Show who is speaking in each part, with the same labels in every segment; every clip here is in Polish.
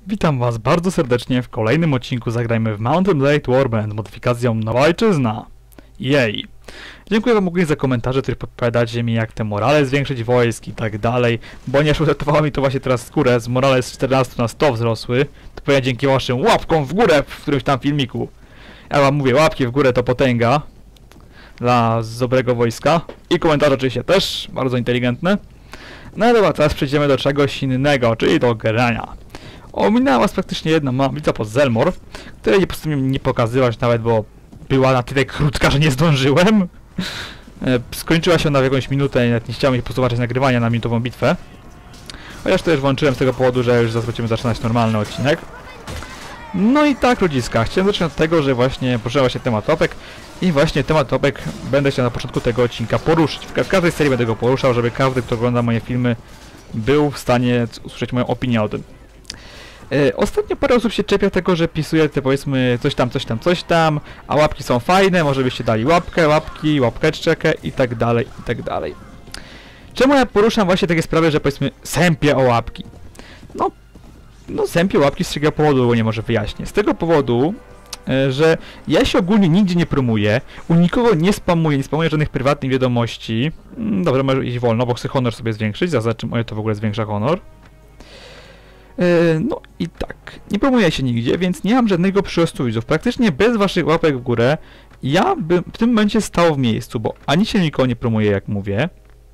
Speaker 1: Witam Was bardzo serdecznie w kolejnym odcinku Zagrajmy w Mount & Blade Warband modyfikacją Nowa Ojczyzna. Jej! Dziękuję Wam ogólnie za komentarze, w których podpowiadacie mi, jak te morale zwiększyć wojsk i tak dalej, ponieważ uratowało mi to właśnie teraz skórę, z morale z 14 na 100 wzrosły, to pewnie dzięki Waszym łapkom w górę w którymś tam filmiku. Ja Wam mówię, łapki w górę to potęga dla dobrego wojska i komentarze oczywiście też, bardzo inteligentne. No ale dobra, teraz przejdziemy do czegoś innego, czyli do grania. Ominęła Was praktycznie jedna mała bitwa pod Zelmor, której po prostu nie pokazywać nawet, bo była na tyle krótka, że nie zdążyłem. Skończyła się ona w jakąś minutę i nawet nie chciałem mi po prostu zobaczyć nagrywania na minutową bitwę. Chociaż to już włączyłem z tego powodu, że już zaraz będziemy zaczynać normalny odcinek. No i tak, ludziska, chciałem zacząć od tego, że właśnie poruszyła się temat topek i właśnie temat topek będę chciał na początku tego odcinka poruszyć. W każdej serii będę go poruszał, żeby każdy, kto ogląda moje filmy, był w stanie usłyszeć moją opinię o tym. Ostatnio parę osób się czepia tego, że pisuję te powiedzmy coś tam, a łapki są fajne, może byście dali łapeczkę i tak dalej, i tak dalej. Czemu ja poruszam właśnie takie sprawy, że powiedzmy sępię o łapki? No sępię łapki z jakiego powodu, bo nie może wyjaśnię. Z tego powodu, że ja się ogólnie nigdzie nie promuję, u nikogo nie spamuję żadnych prywatnych wiadomości. Dobra, może iść wolno, bo chcę honor sobie zwiększyć, zaznaczę, moje to w ogóle zwiększa honor. No i tak, nie promuję się nigdzie, więc nie mam żadnego przyrostu widzów. Praktycznie bez waszych łapek w górę ja bym w tym momencie stał w miejscu, bo ani się nikogo nie promuję, jak mówię,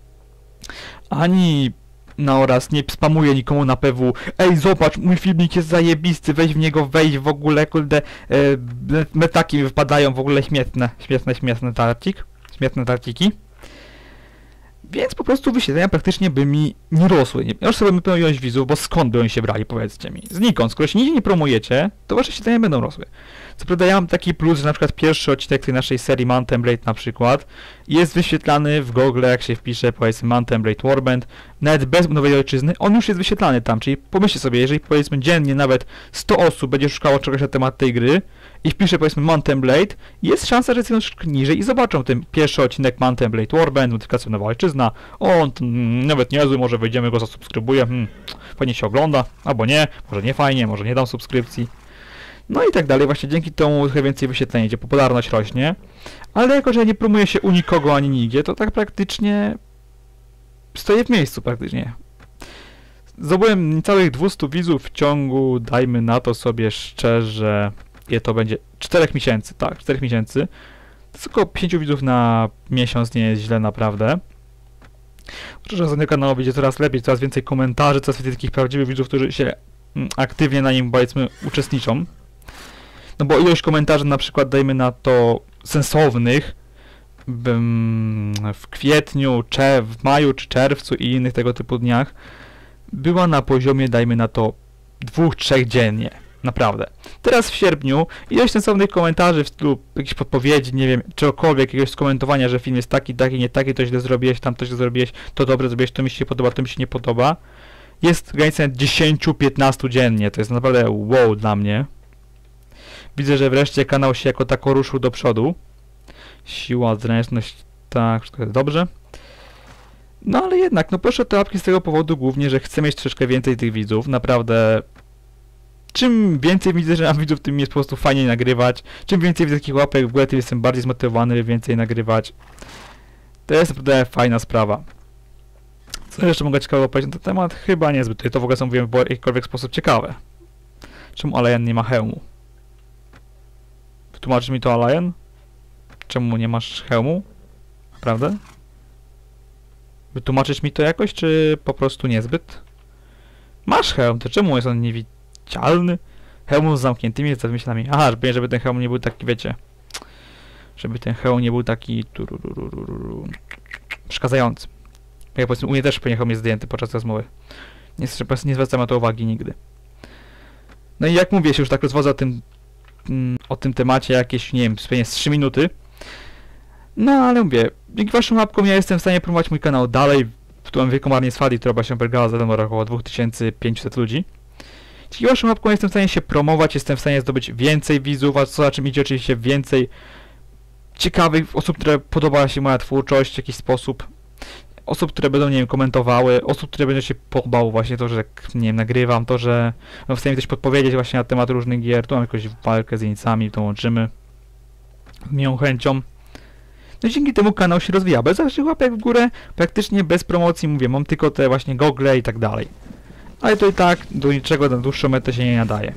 Speaker 1: ani oraz nie spamuję nikomu na PW. Ej, zobacz, mój filmik jest zajebisty, weź w niego, wejdź w ogóle, kurde, metaki mi wypadają, w ogóle śmieszne tarciki. Więc po prostu wyświetlenia praktycznie by mi nie rosły. Nie już sobie pełną ilość widzów, bo skąd by oni się brali, powiedzcie mi? Znikąd. Skoro się nigdzie nie promujecie, to wasze wyświetlenia będą rosły. Co prawda ja mam taki plus, że na przykład pierwszy odcinek tej naszej serii Mount & Blade na przykład jest wyświetlany w Google, jak się wpisze, powiedzmy Mount & Blade Warband, nawet bez Nowej Ojczyzny, on już jest wyświetlany tam, czyli pomyślcie sobie, jeżeli powiedzmy dziennie nawet 100 osób będzie szukało czegoś na temat tej gry i wpisze powiedzmy Mount & Blade, jest szansa, że jest troszkę niżej i zobaczą ten pierwszy odcinek Mount & Blade Warband, modyfikacją Nowa Ojczyzna, on nawet niezły, może wejdziemy go, zasubskrybuję, fajnie się ogląda, albo nie, może nie fajnie, może nie dam subskrypcji. No i tak dalej, właśnie dzięki temu trochę więcej wyświetleń, gdzie popularność rośnie, ale jako, że ja nie promuję się u nikogo ani nigdzie, to tak praktycznie stoję w miejscu praktycznie. Zdobyłem niecałych 200 widzów w ciągu, dajmy na to sobie szczerze, ile to będzie, 4 miesięcy, tak, 4 miesięcy. To jest około 5 widzów na miesiąc, nie jest źle naprawdę. Chociaż na kanału będzie coraz lepiej, coraz więcej komentarzy, coraz więcej takich prawdziwych widzów, którzy się aktywnie na nim, powiedzmy, uczestniczą. No bo ilość komentarzy, na przykład, dajmy na to, sensownych w kwietniu, w maju czy czerwcu i innych tego typu dniach była na poziomie, dajmy na to, 2-3 dziennie. Naprawdę. Teraz w sierpniu ilość sensownych komentarzy w stylu jakichś podpowiedzi, nie wiem, czegokolwiek, jakiegoś skomentowania, że film jest taki, nie taki, to źle zrobiłeś, tam to źle zrobiłeś, to dobre zrobiłeś, to mi się podoba, to mi się nie podoba. Jest granica 10-15 dziennie, to jest naprawdę wow dla mnie. Widzę, że wreszcie kanał się jako tako ruszył do przodu. Siła, zręczność, tak, wszystko jest dobrze. No ale jednak, no proszę te łapki z tego powodu głównie, że chcę mieć troszeczkę więcej tych widzów, naprawdę. Czym więcej widzę, że mam widzów, tym mi jest po prostu fajniej nagrywać. Czym więcej widzę takich łapek w ogóle, tym jestem bardziej zmotywowany, by więcej nagrywać. To jest naprawdę fajna sprawa. Co jeszcze mogę ciekawego powiedzieć na ten temat? Chyba niezbyt. To w ogóle mówiłem w jakikolwiek sposób ciekawe. Czemu Alajan nie ma hełmu? Wytłumaczysz mi to, Alajan? Czemu nie masz hełmu? Prawda? Wytłumaczyć mi to jakoś, czy po prostu niezbyt? Masz hełm, to czemu jest on niewidzialny? Hełm z zamkniętymi myślami. Aha, żeby ten hełm nie był taki, wiecie... Żeby ten hełm nie był taki... przeszkadzający. Jak powiedzmy, u mnie też hełm jest zdjęty podczas rozmowy. Nie zwracam na to uwagi nigdy. No i jak mówię, się już tak rozwodzę o tym temacie jakieś, nie wiem, pewnie z 3 minuty. No ale mówię, dzięki waszym łapkom ja jestem w stanie promować mój kanał dalej. Tu mam wielką armię z Fali, która się obergała za około 2500 ludzi. Dzięki waszym łapkom jestem w stanie się promować, jestem w stanie zdobyć więcej widzów, a co za czym idzie oczywiście więcej ciekawych osób, które podoba się moja twórczość w jakiś sposób. osób, które będą, nie wiem, komentowały, osób, które będzie się podobało właśnie to, że jak, nie wiem, nagrywam, to, że no, chcę mi coś podpowiedzieć właśnie na temat różnych gier, tu mam jakąś walkę z jeńcami, to łączymy z miłą chęcią. No i dzięki temu kanał się rozwija, bez waszych łapek w górę, praktycznie bez promocji, mówię, mam tylko te właśnie gogle i tak dalej. Ale to i tak do niczego na dłuższą metę się nie nadaje.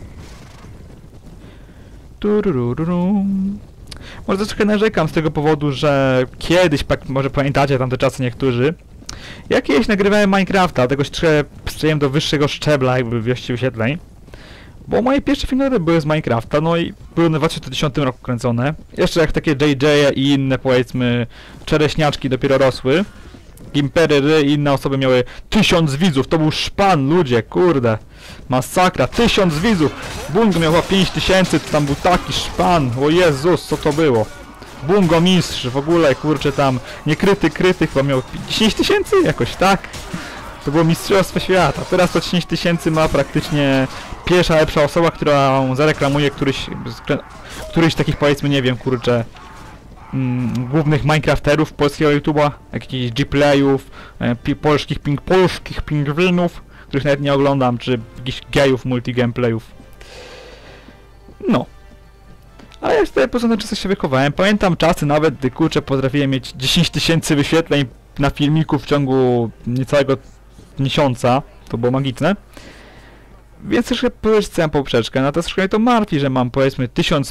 Speaker 1: Może trochę narzekam z tego powodu, że kiedyś, może pamiętacie tamte czasy niektórzy, ja kiedyś nagrywałem Minecrafta, dlatego się trochę strzeliłem do wyższego szczebla jakby w ilości wyświetleń. Bo moje pierwsze filmy były z Minecrafta, no i były na 2010 roku kręcone. Jeszcze jak takie JJ i inne, powiedzmy, czereśniaczki dopiero rosły. Gimpery i inne osoby miały 1000 widzów, to był szpan, ludzie, kurde. Masakra, 1000 widzów! Bungo miał chyba 5000, to tam był taki szpan, o Jezus, co to było? Bungo mistrz, w ogóle, kurczę, tam, niekryty, chyba miał 10 000 jakoś, tak? To było mistrzostwo świata, teraz to 10 000 ma praktycznie pierwsza lepsza osoba, która zareklamuje któryś takich, powiedzmy, nie wiem, kurczę, głównych Minecrafterów polskiego YouTube'a, jakichś G-playów, polskich pingwinów, których nawet nie oglądam, czy jakichś gejów multigameplayów. No. Ale ja tutaj poza tym czasem się wychowałem. Pamiętam czasy nawet, gdy kurczę potrafiłem mieć 10 000 wyświetleń na filmiku w ciągu niecałego miesiąca. To było magiczne. Więc troszkę powyższałem poprzeczkę, no to troszkę mnie to martwi, że mam powiedzmy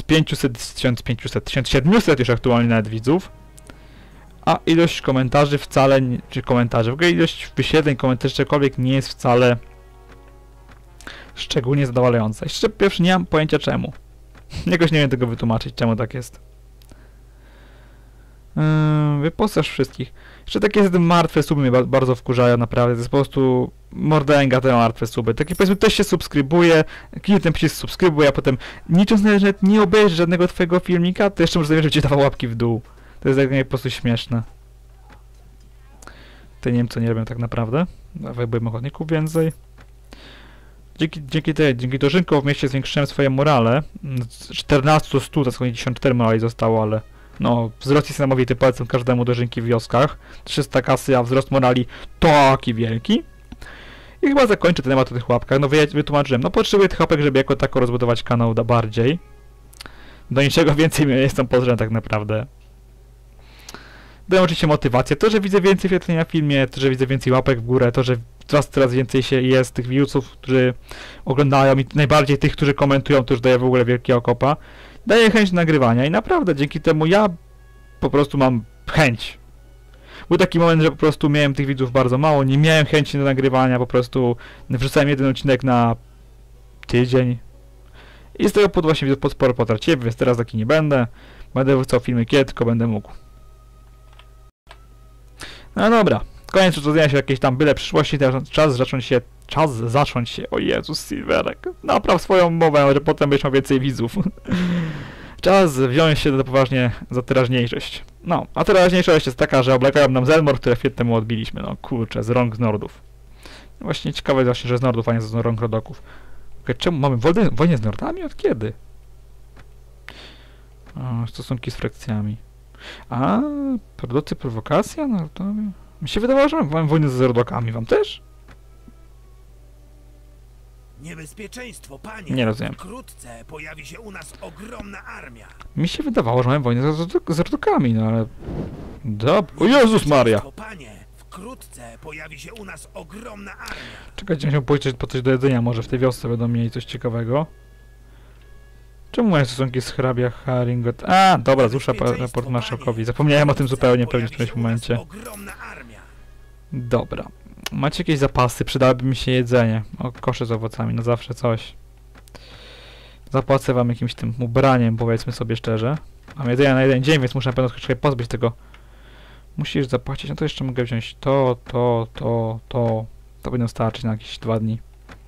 Speaker 1: 1700 już aktualnie nawet widzów, a ilość komentarzy wcale, czy komentarzy, w ogóle ilość wyświetleń, komentarzy, czegokolwiek nie jest wcale szczególnie zadowalająca. Jeszcze pierwszy nie mam pojęcia czemu. Jakoś nie wiem tego wytłumaczyć, czemu tak jest. Wyposaż wszystkich. Jeszcze takie martwe suby mnie bardzo wkurzają, naprawdę. To jest po prostu mordęga te martwe suby. Takie powiedzmy, ktoś się subskrybuje, kliknie ten przycisk subskrybuje, a potem licząc na to, że nie obejrzy żadnego twojego filmika, to jeszcze może zamierzyć, że ci dawał łapki w dół. To jest tak po prostu śmieszne. To nie wiem, co nie robią tak naprawdę. Byłem ochotników więcej. Dzięki dożynkom w mieście zwiększyłem swoje morale. Z 14 do 100, to 54 morali zostało, ale no, wzrost jest niesamowity, polecam każdemu dożynki w wioskach. 300 kasy, a wzrost morali taki wielki. I chyba zakończę ten temat o tych łapkach. No wytłumaczyłem, no potrzebuję tych łapek, żeby jako tako rozbudować kanał bardziej. Do niczego więcej mnie nie jestem potrzebny tak naprawdę. Dają oczywiście motywację. To, że widzę więcej wyświetleń na filmie, to, że widzę więcej łapek w górę, to, że coraz więcej się jest tych viewsów, którzy oglądają i najbardziej tych, którzy komentują, to już daje w ogóle wielkiego kopa. Daje chęć nagrywania i naprawdę dzięki temu ja po prostu mam chęć. Był taki moment, że po prostu miałem tych widzów bardzo mało, nie miałem chęci do nagrywania, po prostu wrzucałem jeden odcinek na tydzień. I z tego powodu właśnie widzów sporo potraciłem, więc teraz taki nie będę. Będę wrzucał filmy kiedy tylko będę mógł. No dobra, koniec rozwiązania się jakiejś tam byle przyszłości, teraz czas zacząć się, o Jezus Silverek, napraw swoją mowę, że potem będziesz miał więcej widzów. Czas wziąć się do poważnie za teraźniejszość. No, a teraźniejszość jest taka, że oblegają nam Zelmor, które chwilę temu odbiliśmy, no kurczę, z rąk z Nordów. Właśnie ciekawe właśnie, że z Nordów, a nie z rąk Rodoków. Okay, czemu mamy wojnę z Nordami? Od kiedy? O, stosunki z frakcjami. A, produkty, prowokacja? No to... Mi się wydawało, że mam wojnę z Rodokami. Wam też?
Speaker 2: Niebezpieczeństwo, panie.
Speaker 1: Nie rozumiem.
Speaker 2: Wkrótce pojawi się u nas ogromna armia.
Speaker 1: Mi się wydawało, że mam wojnę z Rodokami, no ale... O Jezus Maria!
Speaker 2: Panie, wkrótce pojawi się u nas ogromna armia.
Speaker 1: Czekajcie, musiał pójść po coś do jedzenia, może w tej wiosce będą mieli coś ciekawego. Czemu moje stosunki z hrabia Haringot? A, dobra, zruszę raport marszałkowi. Zapomniałem o tym zupełnie pewnie w którymś momencie. Dobra. Macie jakieś zapasy? Przydałoby mi się jedzenie. O, kosze z owocami, no zawsze coś. Zapłacę wam jakimś tym ubraniem, powiedzmy sobie szczerze. Mam jedzenia na jeden dzień, więc muszę na pewno troszkę pozbyć tego. Musisz zapłacić, no to jeszcze mogę wziąć to. To powinno starczyć na jakieś 2 dni.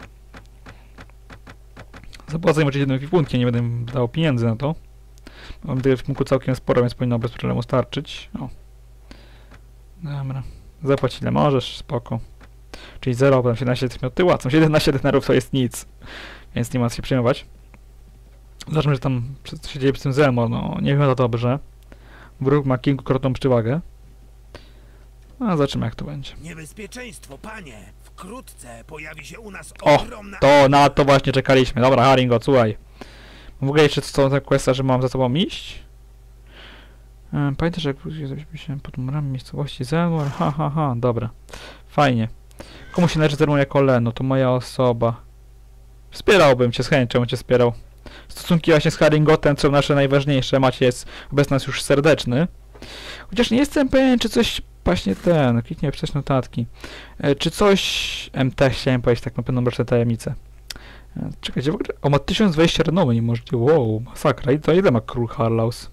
Speaker 1: Zapłacę im oczywiście jednym ekwipunkiem, nie będę dał pieniędzy na to. Mam tego ekwipunku całkiem sporo, więc powinno bez problemu starczyć. O. Dobra. Zapłać ile możesz, spoko. Czyli 0, potem 17 miał tyła, są 17 denarów to jest nic. Więc nie ma co się przejmować. Zobaczmy, że tam co się dzieje przy tym Zelmor, no nie wygląda dobrze. Wróg ma kilkukrotną przewagę. A zobaczymy jak to będzie.
Speaker 2: Niebezpieczeństwo, panie! Wkrótce pojawi się u nas
Speaker 1: O!
Speaker 2: ogromna...
Speaker 1: To na to właśnie czekaliśmy. Dobra, Haringo, słuchaj. W ogóle jeszcze co te questa, że mam za tobą iść? Pamiętasz jak się pod murami miejscowości Zelmor? Ha, dobra. Fajnie. Komu się należy Zelmor jako Leno? To moja osoba. Wspierałbym cię, z chęcią cię wspierał. Stosunki właśnie z Haringotem są nasze najważniejsze. Macie jest obecnie nas już serdeczny. Chociaż nie jestem pewien, czy coś właśnie kliknij przecież notatki. Czy coś... MT chciałem powiedzieć, tak na pewno mroczne tajemnice. Czekajcie, w ogóle... O, ma 1020 renomy, nie możecie... Wow, masakra. I to ile ma król Harlaus?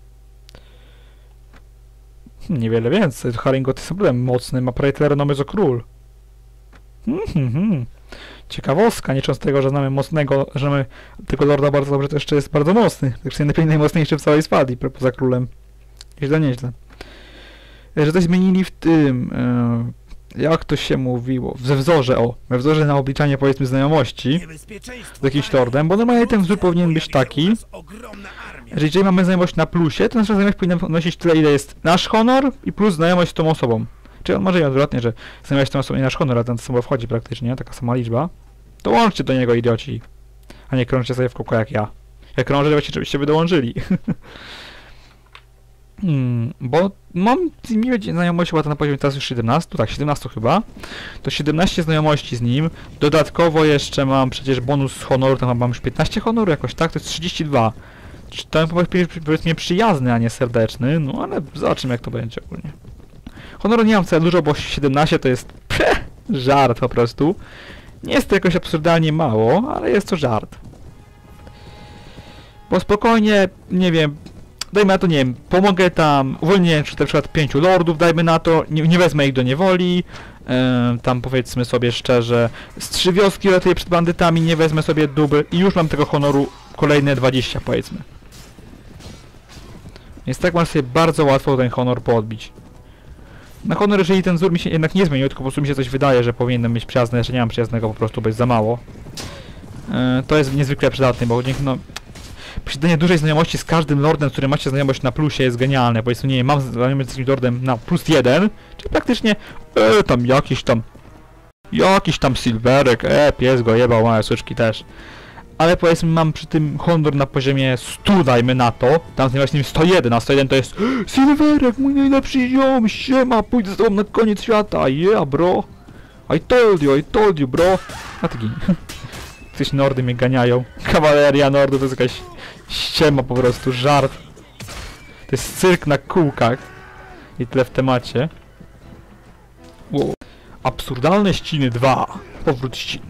Speaker 1: Niewiele więcej. Haringot jest naprawdę mocny, ma prawie tyle renomy co król. Ciekawostka, nie licząc tego, że znamy mocnego, że mamy tego lorda bardzo dobrze, to jeszcze jest bardzo mocny. Także najmocniejszy w całej Swadii, poza królem. Nieźle. Że coś zmienili w tym... jak to się mówiło? We wzorze na obliczanie, powiedzmy, znajomości z jakimś lordem, bo normalnie ten wzór powinien być taki, że jeżeli mamy znajomość na plusie, to nasza znajomość powinna nosić tyle, ile jest nasz honor i plus znajomość z tą osobą. Czyli on może i odwrotnie, że znajomość z tą osobą i nasz honor, a ten samo wchodzi praktycznie, taka sama liczba. To łączcie do niego, idioci, a nie krążcie sobie w kółko jak ja. Jak krążę, żebyście wy dołączyli. Bo mam z nim znajomość chyba to na poziomie teraz już 17, tak, 17 chyba. To 17 znajomości z nim. Dodatkowo jeszcze mam przecież bonus z honoru, tam mam już 15 honoru jakoś, tak? To jest 32. To powiedzmy przyjazny, a nie serdeczny, no ale zobaczymy jak to będzie ogólnie. Honoru nie mam wcale dużo, bo 17 to jest żart po prostu. Nie jest to jakoś absurdalnie mało, ale jest to żart. Bo spokojnie, nie wiem, dajmy na to, nie wiem, pomogę tam, uwolnię na przykład 5 lordów, dajmy na to, nie wezmę ich do niewoli, tam powiedzmy sobie szczerze, z 3 wioski ratuję przed bandytami, nie wezmę sobie dóbr i już mam tego honoru kolejne 20 powiedzmy. Więc tak mam sobie bardzo łatwo ten honor podbić. Na honor, jeżeli ten wzór mi się jednak nie zmienił, tylko po prostu mi się coś wydaje, że powinienem mieć przyjazne, jeszcze nie mam przyjaznego po prostu, bo jest za mało. To jest niezwykle przydatne, bo dzięki posiadanie dużej znajomości z każdym lordem, z którym macie znajomość na plusie jest genialne. Powiedzmy, nie wiem, mam znajomość z jakimś lordem na +1, czyli praktycznie tam jakiś tam silverek, pies go jebał, małe suczki też. Ale powiedzmy, mam przy tym honor na poziomie 100, dajmy na to, tam znajomość z nim 101, a 101 to jest silverek, mój najlepszy ziom, siema, pójdę z tobą na koniec świata, yeah bro, I told you bro, a ty gin. Coś nordy mnie ganiają. Kawaleria nordu to jest jakaś ściema po prostu, żart. To jest cyrk na kółkach. I tyle w temacie. Wow. Absurdalne ściny 2. Powrót ścin.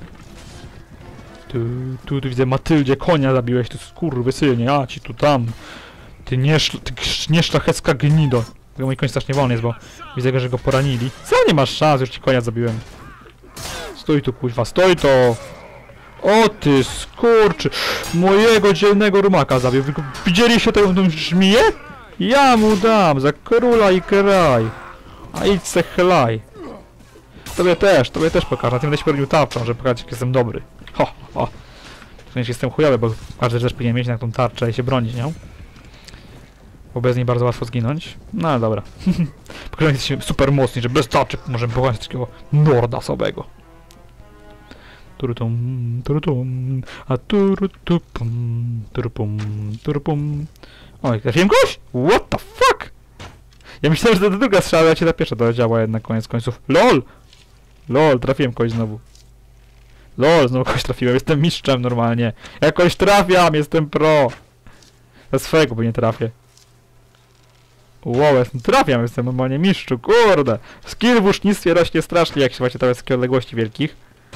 Speaker 1: Tu widzę Matyldzie konia zabiłeś, ty skurwysynie, a ci tu tam. Ty nieszlachecka gnido. Tego mój koń strasznie wolny jest, bo widzę, że go poranili. Co, nie masz szans, już ci konia zabiłem. Stój tu kuźwa, stoj to! O ty skurczy! Mojego dzielnego rumaka zabił. Widzieliście tę żmiję? Ja mu dam za króla i kraj. A idź se chlaj. Tobie też pokażę. Na tym będę się pełnił tarczą, żeby pokazać jak jestem dobry. Ho. W sensie jestem chujowy, bo każdy też powinien mieć na tą tarczę i się bronić, nie? Bo bez niej bardzo łatwo zginąć. No ale dobra. Pokażę, że jesteśmy super mocni, że bez tarczy możemy pokonać takiego norda sobego. Turutum, a turupum. Oj, trafiłem kogoś? What the fuck? Ja myślałem, że to druga strzała, a cię ta pierwsza doleciała jednak koniec końców. LOL, trafiłem kogoś znowu. Znowu kogoś trafiłem, jestem mistrzem normalnie. Jakoś trafiam, jestem pro. Za swojego bo nie trafię. Wow, jestem normalnie mistrzu, kurde. Skill w łucznictwie rośnie strasznie, jak się macie tam z takiej odległości wielkich.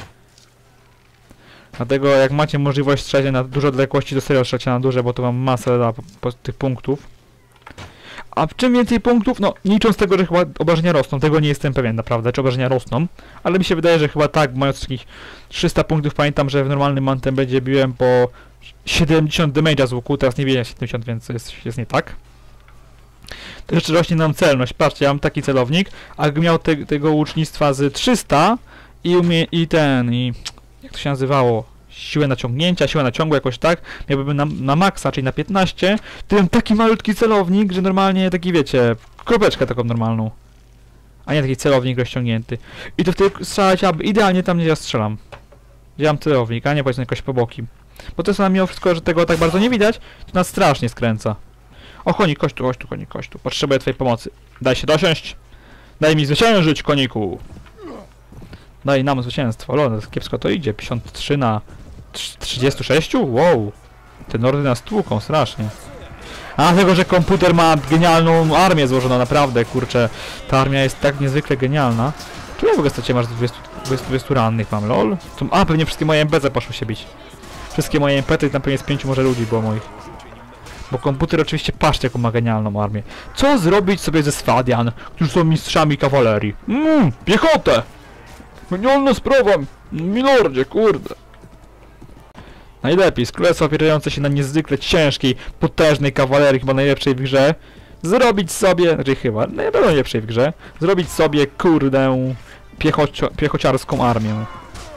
Speaker 1: Dlatego jak macie możliwość strzelać na duże odległości, to serio strzelcie na duże, bo to mam masę tych punktów. A czym więcej punktów, no nie licząc tego, że chyba obrażenia rosną, tego nie jestem pewien naprawdę, czy obrażenia rosną, ale mi się wydaje, że chyba tak, mając takich 300 punktów, pamiętam, że w normalnym mantem będzie biłem po 70 damage'a z łuku, teraz nie wiem 70, więc jest nie tak. To jeszcze rośnie nam celność, patrzcie, ja mam taki celownik, a gdybym miał tego łucznictwa z 300 i jak to się nazywało? Siłę naciągnięcia, siłę naciągu jakoś tak, miałbym na maksa, czyli na 15, to mam taki malutki celownik, że normalnie taki wiecie, kropeczkę taką normalną. A nie taki celownik rozciągnięty. I to wtedy strzelać idealnie tam, gdzie ja strzelam. Gdzie mam celownik, a nie powiedzmy jakoś po boki. Bo to jest na mimo wszystko, że tego tak bardzo nie widać, to nas strasznie skręca. O, konik, chodź tu, konik, chodź tu. Potrzebuję twojej pomocy. Daj się dosiąść. Daj mi zwyciężyć, koniku. Daj nam zwycięstwo. Lol, kiepsko to idzie. 53 na 36? Wow. Te nordy nas tłuką strasznie. A tego, że komputer ma genialną armię złożoną, naprawdę, kurczę. Ta armia jest tak niezwykle genialna. Czy ja w ogóle straciłem aż 20 rannych mam, lol? A, pewnie wszystkie moje NPC poszły się bić. Wszystkie moje NPC i tam pewnie z 5 może ludzi było moich. Bo komputer oczywiście, patrzcie jaką ma genialną armię. Co zrobić sobie ze Swadian, którzy są mistrzami kawalerii? Piechotę! Genialna sprawa, milordzie, kurde. Najlepiej, z królestwa opierające się na niezwykle ciężkiej, potężnej kawalerii, chyba najlepszej w grze, zrobić sobie, znaczy chyba, najlepszej w grze, zrobić sobie, kurde, piechociarską armię.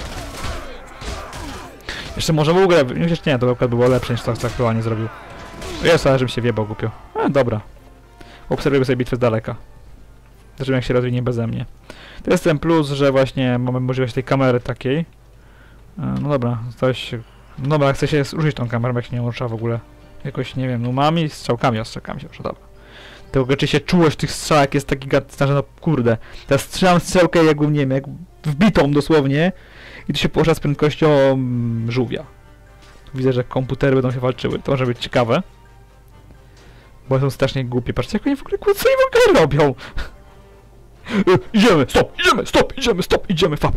Speaker 1: Jeszcze może w ogóle, nie, to akurat było lepsze niż to, co aktualnie zrobił. Jest, ale żebym się wjebał głupio. Dobra. Obserwujemy sobie bitwę z daleka. Zobaczymy jak się rozwinie beze mnie. To jest ten plus, że właśnie mamy możliwość tej kamery takiej. No dobra, coś... No dobra, chcę się użyć tą kamerą, jak się nie rusza w ogóle. Jakoś, nie wiem, numami, strzałkami, ostrzałkami się rusza, dobra. Tylko czy się czułość tych strzałek jest taki gigantyczna, że no kurde. Teraz strzelam strzałkę jakbym, nie wiem, jak wbitą dosłownie. I to się porusza z prędkością żółwia. Widzę, że komputery będą się walczyły, to może być ciekawe. Bo są strasznie głupie, patrzcie jak oni w ogóle, co oni w ogóle robią? Idziemy, idziemy, fap.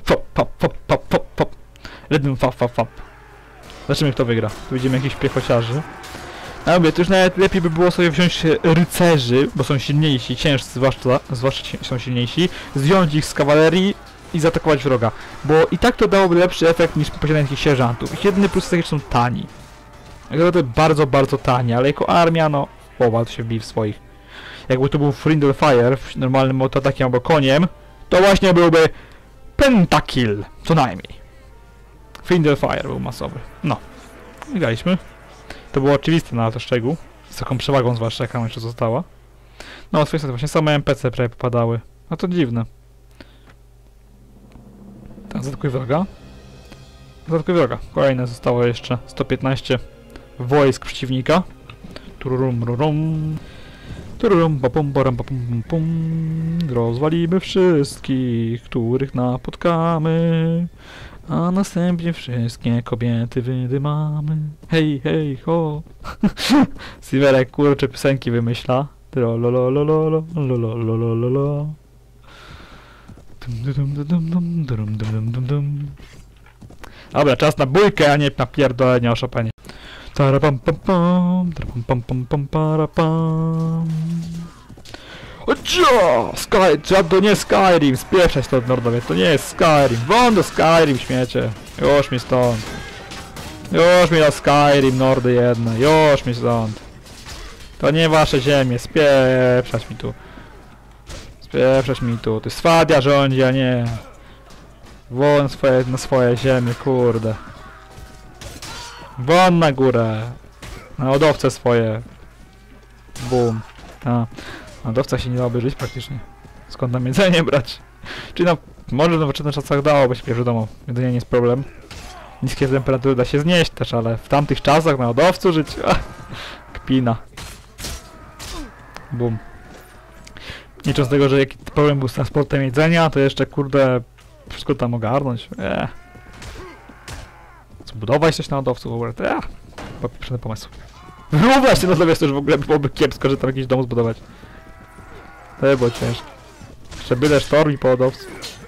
Speaker 1: Rednym fap. Zobaczymy kto wygra. Tu widzimy jakichś piechociarzy. A mówię, to już nawet lepiej by było sobie wziąć rycerzy, bo są silniejsi, ciężcy zwłaszcza są silniejsi, zdjąć ich z kawalerii i zaatakować wroga. Bo i tak to dałoby lepszy efekt niż posiadanie takich sierżantów. Ich jedyny plus jest taki, że są tani. Naprawdę bardzo, bardzo tani, ale jako armia, no, to się wbij w swoich. Jakby to był Frindle Fire w normalnym autoatakiem albo koniem, to właśnie byłby Pentakill, co najmniej. Frindle Fire był masowy. No, wygraliśmy. To było oczywiste na to szczegół. Z taką przewagą zwłaszcza jaka jeszcze została. No, swoje właśnie same NPC prawie popadały. No to dziwne. Teraz zaatakuj wroga. Zaatakuj wroga. Kolejne zostało jeszcze 115 wojsk przeciwnika. Tururum, rurum. Tururum, papum, baram, papum, pum. Rozwalimy wszystkich, których napotkamy. A następnie wszystkie kobiety wydymamy. Hej, hej, ho. Silverek kurcze piosenki wymyśla. Dobra, czas na bójkę, a nie na pierdolenie o Chopinie. Tarapam pam pam, tarapam pam pam pam parapam. To nie Skyrim, spieszać to od Nordowie, to nie jest Skyrim. Won do Skyrim, śmiecie. Już mi stąd. Już mi do Skyrim, Nordy jedne, już mi stąd. To nie wasze ziemie, spieprzać mi tu. Spieprzać mi tu, ty Swadia rządzi, a nie. Won na swoje ziemie, kurde. Won na górę. Na lodowce swoje. Bum. A. Lodowca się nie dałoby żyć praktycznie. Skąd nam jedzenie brać? Czyli no, może w nowoczesnych czasach dałoby się, wiadomo, jedzenie nie jest problem. Niskie temperatury da się znieść też, ale w tamtych czasach na lodowcu żyć? Kpina. Bum. Nie licząc tego, że jaki problem był z transportem jedzenia, to jeszcze kurde wszystko tam ogarnąć. Zbudować coś na lodowcu w ogóle, to popieprzony pomysł. Wyobraź się na lodowcu, to już w ogóle byłoby kiepsko, że tam jakiś dom zbudować. To by było ciężko. Jeszcze byle sztorm i po lodowcu.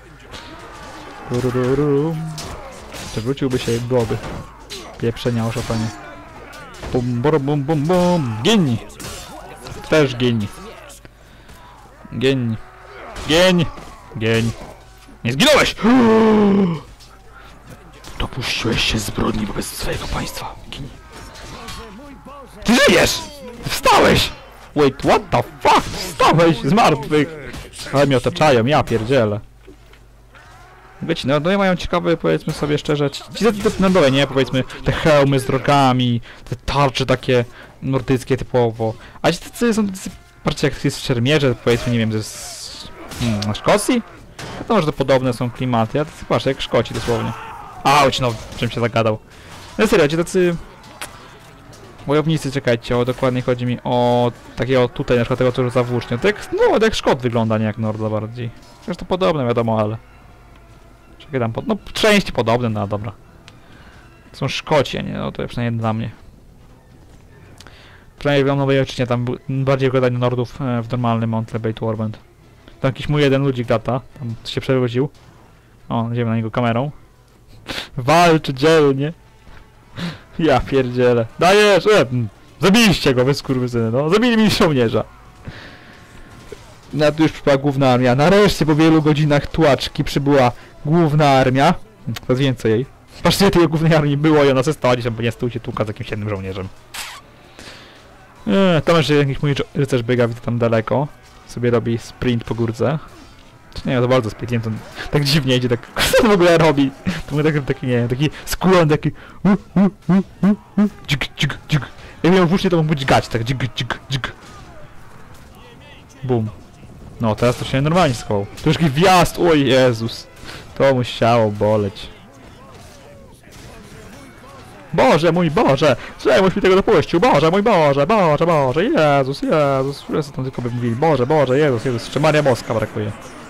Speaker 1: Przewróciłby się i byłoby. Pieprzenia o Chopinie. Bum, bum, bum, bum. Gień! Też gień. Gień. Gień. Gień. Nie zginąłeś! Dopuściłeś się zbrodni wobec swojego państwa. Gień. Ty żyjesz! Wstałeś! Wait, what the fuck? Wstałeś z martwych! Ale mnie otaczają, ja pierdzielę. Wiecie, no nie mają ciekawe, powiedzmy sobie szczerze, ci narodowe, nie? Powiedzmy, te hełmy z drogami, te tarcze takie nordyckie typowo. A ci tacy są tacy, patrzcie jak jest w szermierze, powiedzmy, nie wiem, ze Na Szkocji? To może to podobne są klimaty, ja to patrzę jak Szkoci dosłownie. Auć, no, czym się zagadał. No serio, ci tacy... Wojownicy, czekajcie, o dokładnie chodzi mi o takiego tutaj, na przykład tego, co rzuca włócznią. Tak, no, jak Szkot wygląda, nie jak Nord za bardziej. Chociaż to podobne, wiadomo, ale... Czekaj tam, no, części podobne, no dobra. To są Szkocie, nie? No to przynajmniej dla mnie. Przynajmniej w nowej ojczyźnie tam bardziej wyglądają Nordów w normalnym Mount Lebate Warband. Tam jakiś mój jeden ludzik lata, tam się przewrócił. O, idziemy na niego kamerą. Walczy dzielnie. Ja pierdzielę. Dajesz! Zabiliście go, wy skurwysyny, no. Zabili mi żołnierza. No tu już przybyła główna armia. Nareszcie po wielu godzinach tłaczki przybyła główna armia. Coraz więcej jej. Patrzcie, tej głównej armii było i ona została gdzieś tam, bo nie stójcie tłuka z jakimś jednym żołnierzem. Tam jeszcze jakiś mój rycerz biega, widzę tam daleko. Sobie robi sprint po górce. Nie, to bardzo sprint, nie wiem, to tak dziwnie idzie, tak co to w ogóle robi? To mówię taki, nie wiem, taki skulon, taki dźg, dźg, dźg. Jak miał włócznie, to mógł być gać, tak dźg, dźg, dźg. Bum. No, teraz to się normalnie schował. To już jakiś wjazd, oj Jezus. To musiało boleć. Boże, mój Boże! Czemuś mi tego dopuścił? Boże, mój Boże, Boże, Boże, Jezus, Jezus. Wszyscy tam tylko by mówili, Boże, Boże, Jezus, Jezus. Jeszcze Maria Boska brakuje.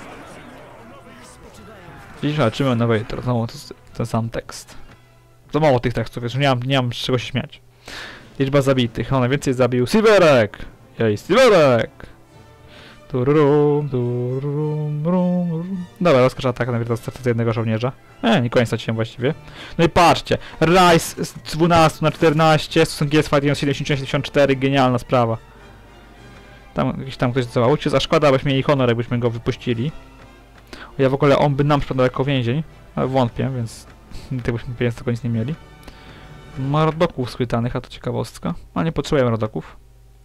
Speaker 1: Dziś walczymy na Waiter, znowu ten sam tekst. Za mało tych tekstów, już nie mam z czego się śmiać. Liczba zabitych, no najwięcej zabił Silverek! Jej, Silverek! Tururum, tururum, rum. Dobra, rozkacz atak na straty jednego żołnierza. Nie koniec straciłem właściwie. No i patrzcie, Rice z 12 na 14, stosunki jest fighting 74, genialna sprawa. Tam jakiś tam ktoś zawołał się, a szkoda, byśmy mieli honor, jakbyśmy go wypuścili. Ja w ogóle on by nam sprzedał jako więzień, ale wątpię, więc tego byśmy pieniędzy tylko nic nie mieli. Mordoków schwytanych, a to ciekawostka. A nie potrzebujemy rodoków.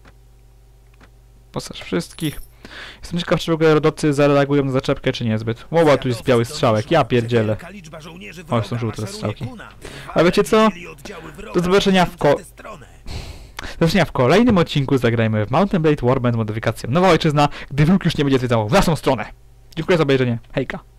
Speaker 1: Postaż wszystkich. Jestem ciekaw, czy w ogóle rodocy zareagują na zaczepkę, czy niezbyt. Łoba, tu jest biały strzałek, ja pierdzielę. O, są żółte strzałki. A wiecie co? Do zobaczenia w kolejnym odcinku zagrajmy w Mount Blade Warband modyfikacją Nowa Ojczyzna, gdy wróg już nie będzie zwiedzało w naszą stronę. Dziękuję za obejrzenie. Hejka.